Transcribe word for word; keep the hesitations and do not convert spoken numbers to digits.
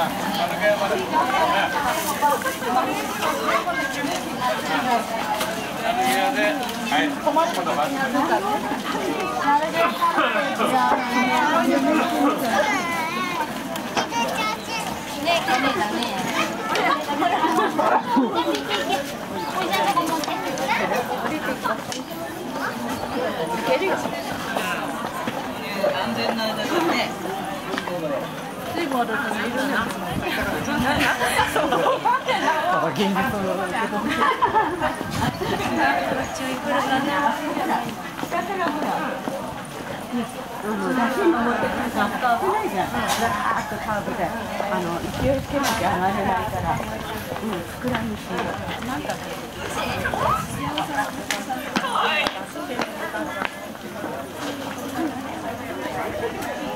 安全な間だね。水分あるといるね。そう。現実の注意くるかな。うん、だしに持ってくると危ないじゃん。ガーッとカーブで、あの勢いつけなきゃ上がれないから、うん、膨らむし。なんだろう。